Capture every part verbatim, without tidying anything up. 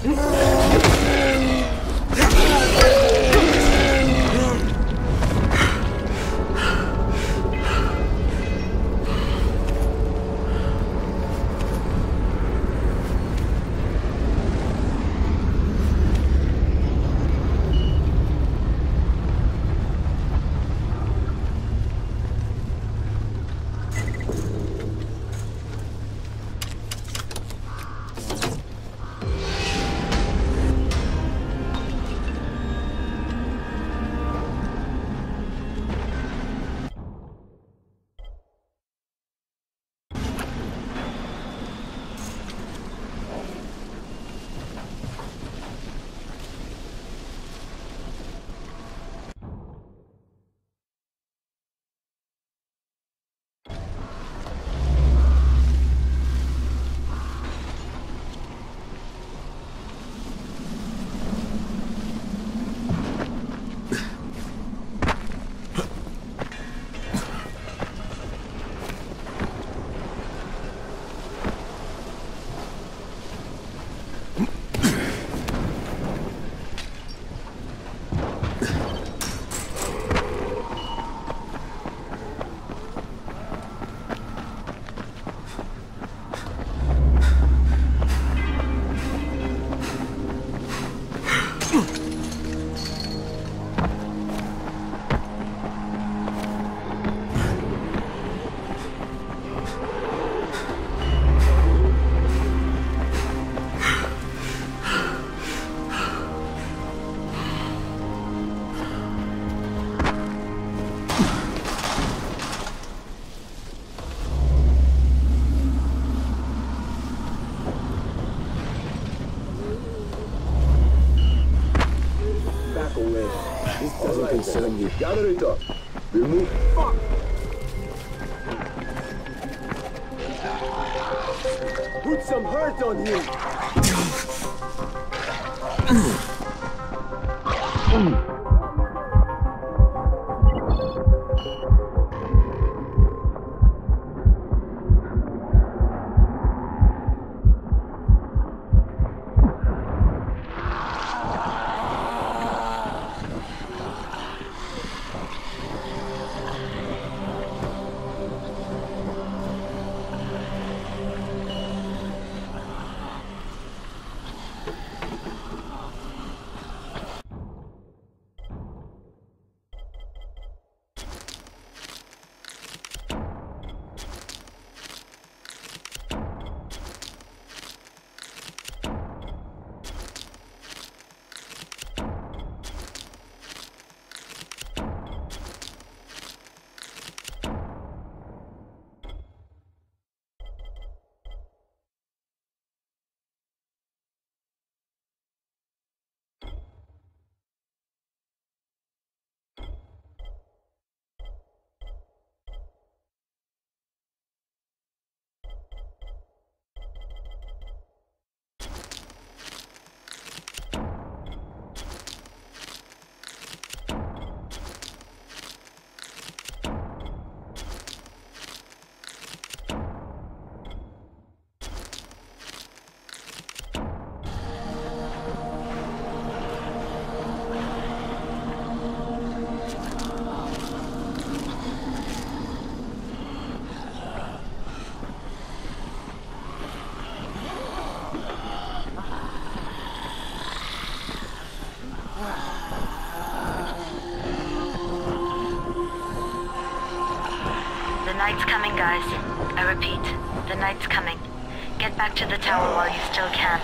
Concern you. Gather it up. We'll move. Fuck! Put some hurt on him. The night's coming, guys. I repeat, the night's coming. Get back to the tower while you still can.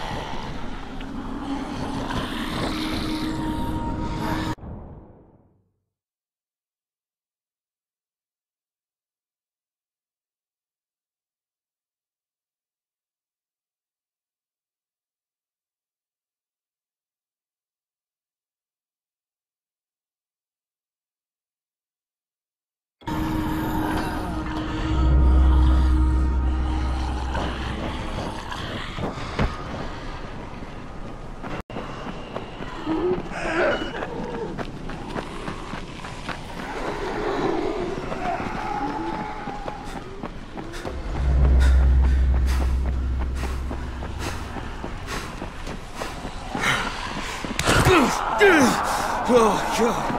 Oh, God.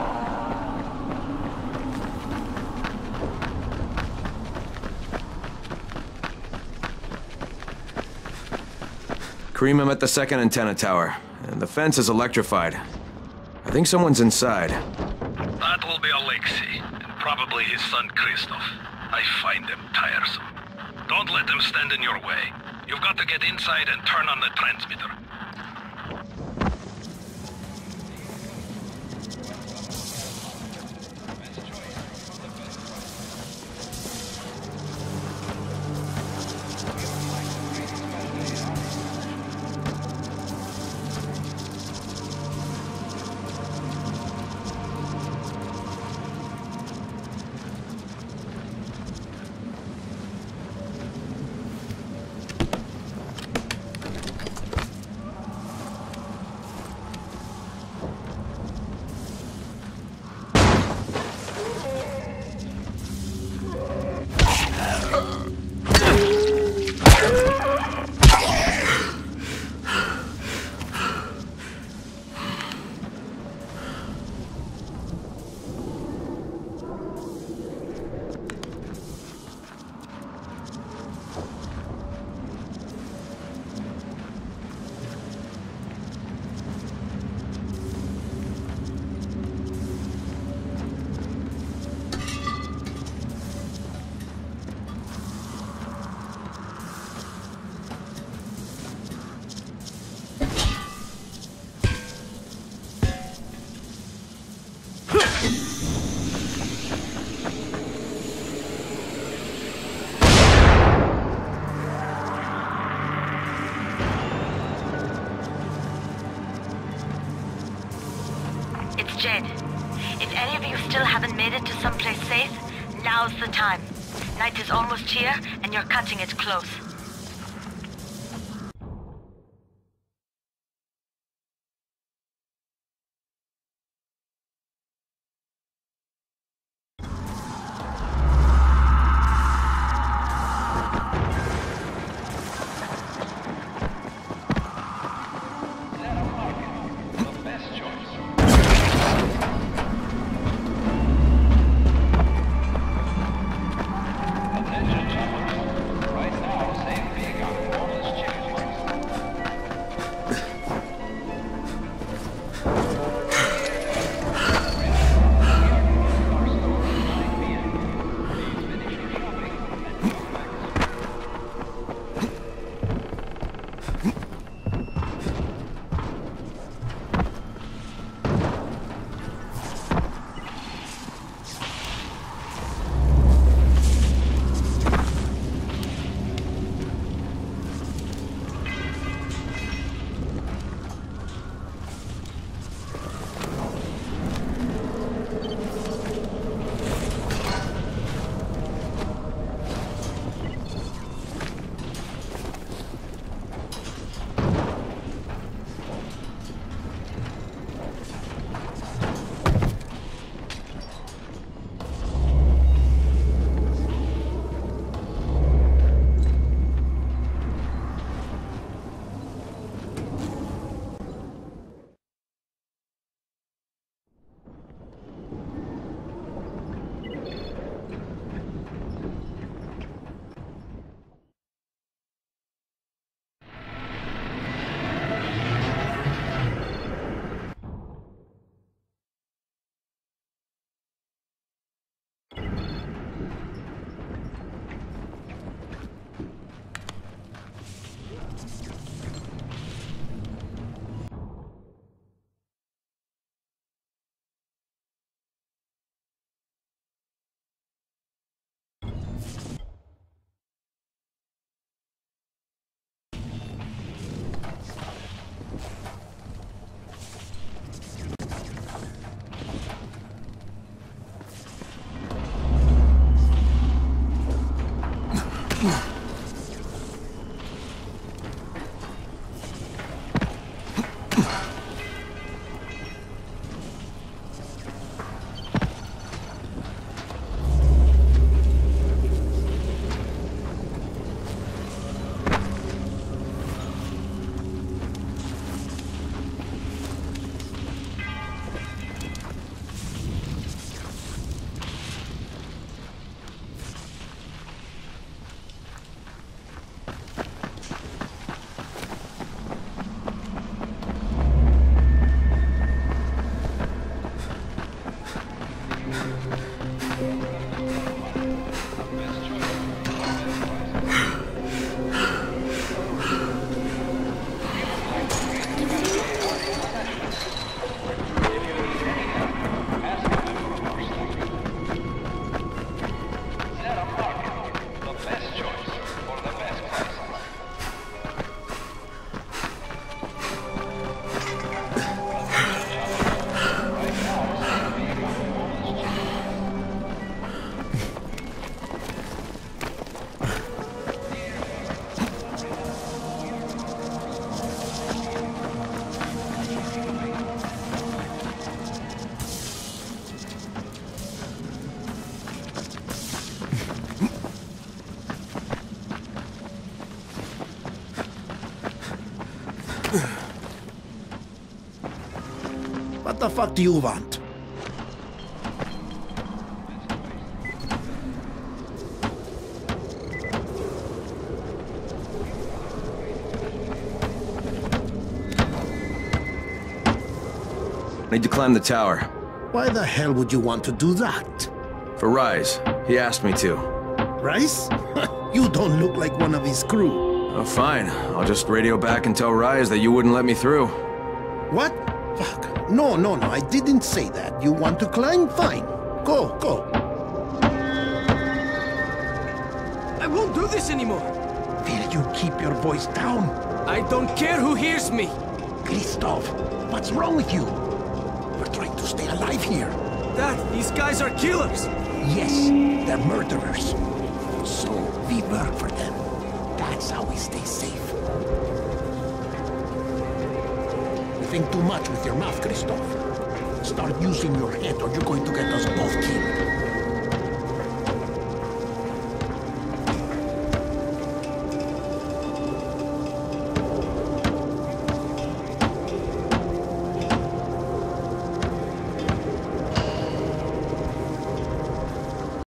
Cream him at the second antenna tower. And the fence is electrified. I think someone's inside. That will be Alexei, and probably his son Christoph. I find them tiresome. Don't let them stand in your way. You've got to get inside and turn on the transmitter. Jed, if any of you still haven't made it to someplace safe, now's the time. Night is almost here, and you're cutting it close. Attention, gentlemen. Right now, What the fuck do you want? Need to climb the tower. Why the hell would you want to do that? For Rise. He asked me to. Rice? You don't look like one of his crew. Oh, fine. I'll just radio back and tell Rise that you wouldn't let me through. What? Fuck. No, no, no, I didn't say that. You want to climb? Fine. Go, go. I won't do this anymore. Will you keep your voice down? I don't care who hears me. Christoph, what's wrong with you? We're trying to stay alive here. Dad, these guys are killers. Yes, they're murderers. So we work for them. That's how we stay safe. You think too much with your mouth, Christoph. Start using your head or you're going to get us both killed.